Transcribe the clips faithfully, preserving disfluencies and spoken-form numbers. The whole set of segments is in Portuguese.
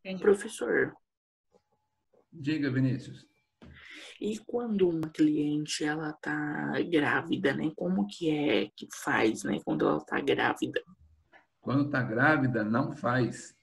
Entendi. Professor, Diga, Vinícius. e quando uma cliente ela tá grávida, né? Como que é que faz, né? Quando ela tá grávida? Quando está grávida, não faz.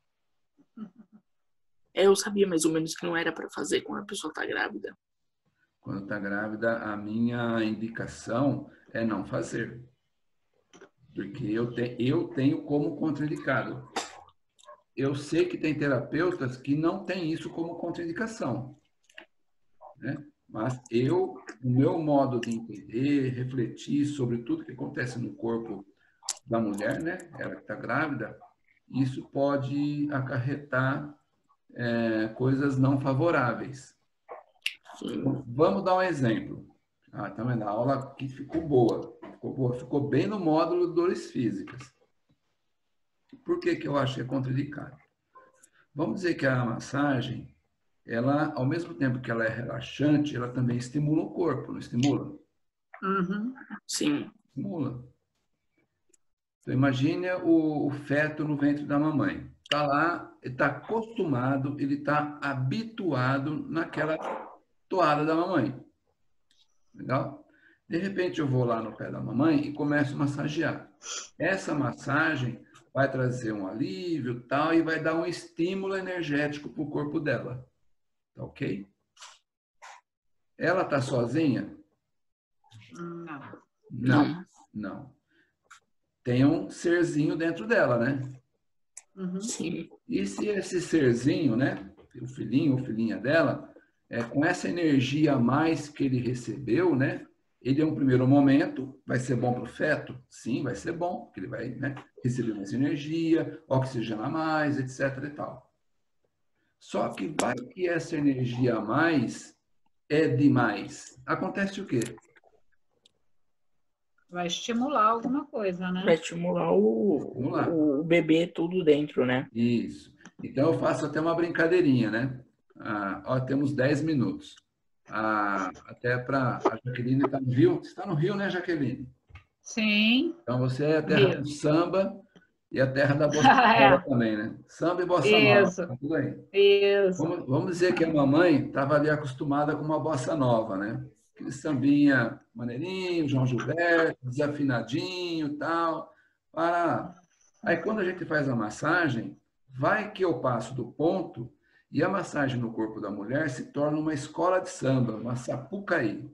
É, eu sabia mais ou menos que não era para fazer quando a pessoa tá grávida. Quando está grávida, a minha indicação é não fazer. Porque eu, te, eu tenho como contraindicado. Eu sei que tem terapeutas que não têm isso como contraindicação, né? Mas eu, o meu modo de entender, refletir sobre tudo que acontece no corpo da mulher, né? Ela que está grávida, isso pode acarretar é, coisas não favoráveis. Sim. Vamos dar um exemplo. Ah, tá vendo? A aula aqui ficou boa. Ficou boa. Ficou bem no módulo de dores físicas. Por que que eu acho que é contraindicado? Vamos dizer que a massagem, ela, ao mesmo tempo que ela é relaxante, ela também estimula o corpo, não estimula? Uhum. Sim. Estimula. Então, imagine o, o feto no ventre da mamãe. Está lá, ele está acostumado, ele está habituado naquela toada da mamãe. Legal? De repente, eu vou lá no pé da mamãe e começo a massagear. Essa massagem vai trazer um alívio tal, e vai dar um estímulo energético para o corpo dela. Tá ok? Ela está sozinha? Não. Não, Não. não. Tem um serzinho dentro dela, né? Uhum. Sim. E se esse serzinho, né? O filhinho ou filhinha dela, é, com essa energia a mais que ele recebeu, né? Ele, em um primeiro momento, vai ser bom para o feto? Sim, vai ser bom, porque ele vai, né, receber mais energia, oxigenar mais, etc e tal. Só que vai que essa energia a mais é demais. Acontece o quê? Vai estimular alguma coisa, Vai né? estimular o, Vamos lá. o, o bebê tudo dentro, né? Isso. Então, eu faço até uma brincadeirinha, né? Ah, ó, temos dez minutos. Ah, até para a Jaqueline está no Rio. Você está no Rio, né, Jaqueline? Sim. Então, você é a terra do Rio. samba e a terra da bossa nova É. também, né? Samba e bossa nova. Isso. Tá tudo aí. Isso. Vamos, vamos dizer que a mamãe estava ali acostumada com uma bossa nova, né? Aquele sambinha maneirinho, João Gilberto, desafinadinho e tal. Para... Aí, quando a gente faz a massagem, vai que eu passo do ponto e a massagem no corpo da mulher se torna uma escola de samba, uma Sapucaí.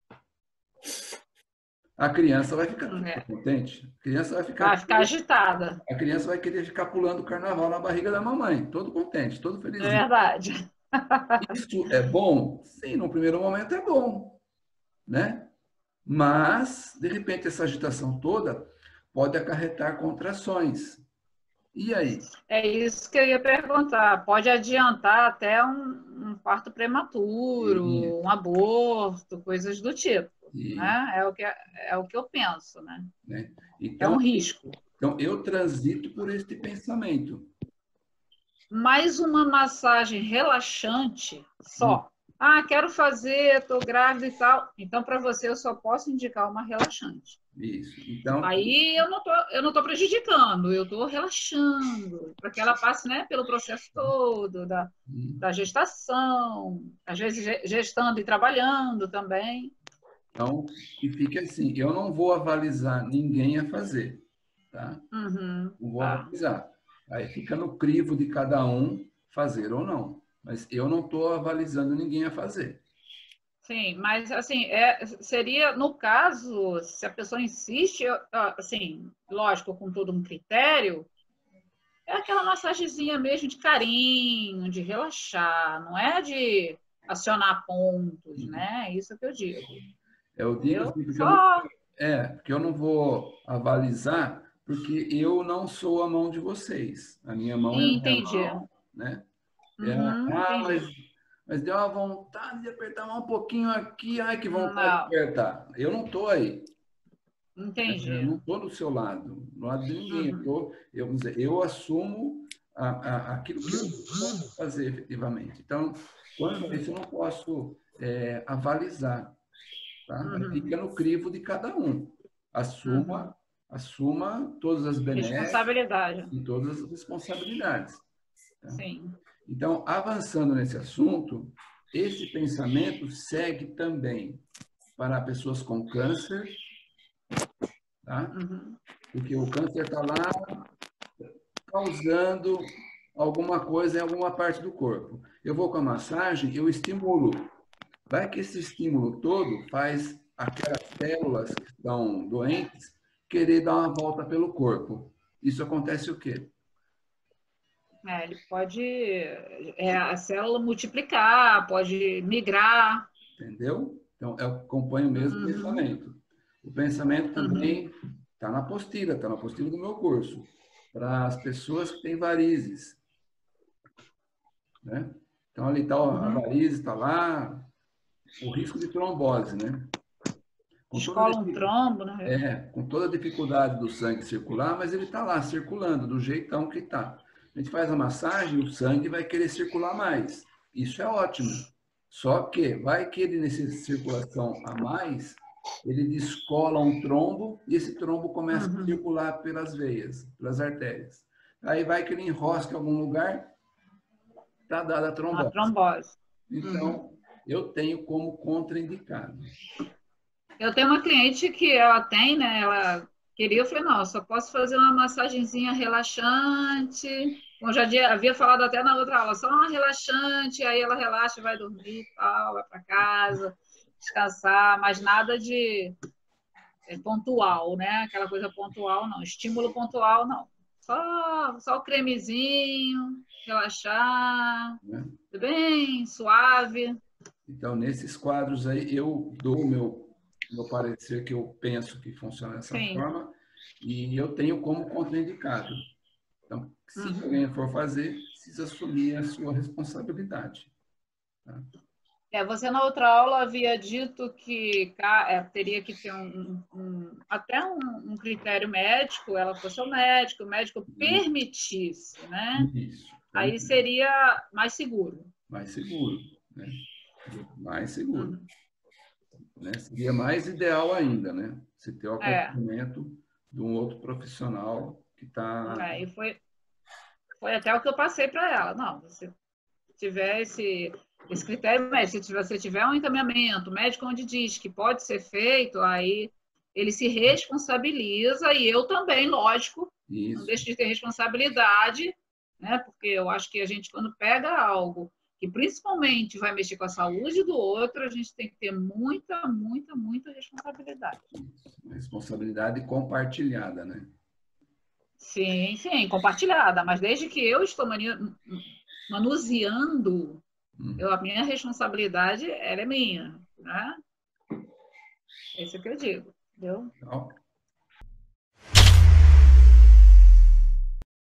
A criança vai ficar É. contente? A criança vai ficar... Vai ficar agitada. A criança vai querer ficar pulando o carnaval na barriga da mamãe, todo contente, todo É felizinho. verdade. Isso é bom? Sim, no primeiro momento é bom, né? Mas, de repente, essa agitação toda pode acarretar contrações. E aí? É isso que eu ia perguntar. Pode adiantar até um, um parto prematuro, Isso, um aborto, coisas do tipo, isso, né? É o que, é o que eu penso, né? né? É um Então, risco. então, eu transito por este pensamento. Mais uma massagem relaxante Hum, só. Ah, quero fazer, estou grávida e tal. Então, para você, eu só posso indicar uma relaxante. Isso. Então, Aí eu não tô, eu não estou prejudicando, eu estou relaxando, para que ela passe, né, pelo processo todo da, hum, da gestação, às vezes gestando e trabalhando também. então, que fique assim, eu não vou avalizar ninguém a fazer, tá? Uhum, Não vou tá. avalizar. Aí fica no crivo de cada um fazer ou não. Mas eu não estou avalizando ninguém a fazer. Sim, mas assim, é, seria, no caso, se a pessoa insiste, eu- assim, lógico, com todo um critério, é aquela massagenzinha mesmo de carinho, de relaxar, não é de acionar pontos, né? É isso que eu digo, Eu digo entendeu? assim, porque eu não, Só é, porque eu não vou avalizar, porque eu não sou a mão de vocês. A minha mão é a minha entendi. mão, né? É, Uhum, ah, entendi. mas, mas deu uma vontade de apertar mais um pouquinho aqui. Ai, que vontade de Não, apertar. Eu não estou aí. Eu entendi. não estou do seu lado, do lado de ninguém. Eu, Uhum, tô, eu, vamos dizer, eu assumo a, a, aquilo que eu posso fazer efetivamente. Então, quanto a isso, eu não posso é, avalizar, tá? Aí uhum, fica no crivo de cada um. uhum. Assuma, assuma todas as benesses Responsabilidade. e todas as responsabilidades. Tá? Sim. Então, avançando nesse assunto, esse pensamento segue também para pessoas com câncer, tá? Uhum. Porque o câncer está lá causando alguma coisa em alguma parte do corpo. Eu vou com a massagem, eu estimulo. Vai que esse estímulo todo faz aquelas células que estão doentes querer dar uma volta pelo corpo. Isso acontece o quê? É, ele pode é, a célula multiplicar, pode migrar. Entendeu? Então, eu acompanho o mesmo Uhum. pensamento. O pensamento também está uhum. na apostila, está na apostila do meu curso. Para as pessoas que têm varizes. Né? Então, ali está a Uhum. varize, está lá, o risco de trombose, né? Com toda, Descola um trombo, né? é, com toda a dificuldade do sangue circular, mas ele está lá circulando do jeitão que está. A gente faz a massagem, o sangue vai querer circular mais. Isso é ótimo. Só que vai que ele, nessa circulação a mais, ele descola um trombo e esse trombo começa Uhum. a circular pelas veias, pelas artérias. Aí vai que ele enrosca em algum lugar, está dada a Uma trombose. trombose. Então, Uhum. eu tenho como contraindicado. Eu tenho uma cliente que ela tem, né? Ela queria, eu falei, não, eu só posso fazer uma massagenzinha relaxante. Como eu já havia falado até na outra aula, só uma relaxante, aí ela relaxa, vai dormir e tal, vai para casa, descansar, mas nada de é, pontual, né? Aquela coisa pontual, não. Estímulo pontual, não. Só, só o cremezinho, relaxar, Né? bem suave. Então, nesses quadros aí, eu dou o meu, meu parecer que eu penso que funciona dessa Sim. forma e eu tenho como contraindicado. Então, se Uhum. alguém for fazer, precisa assumir a sua responsabilidade. Tá? É, você na outra aula havia dito que é, teria que ter um, um, até um, um critério médico, ela fosse o médico, o médico permitisse, né? Isso. Aí seria mais seguro. Mais seguro, né? Mais seguro. Uhum. Né? Seria mais ideal ainda, né? Você ter o É. acompanhamento de um outro profissional que está... É, e foi, foi até o que eu passei para ela. Não, se tiver esse, esse critério médico, se você tiver um encaminhamento médico onde diz que pode ser feito, aí ele se responsabiliza e eu também, lógico, Isso. não deixo de ter responsabilidade, né? Porque eu acho que a gente, quando pega algo que principalmente vai mexer com a saúde do outro, a gente tem que ter muita, muita, muita responsabilidade. Responsabilidade compartilhada, né? Sim, sim, compartilhada, mas desde que eu estou manuseando, hum. eu, a minha responsabilidade ela é minha, né? Esse é o que eu digo, entendeu? Então,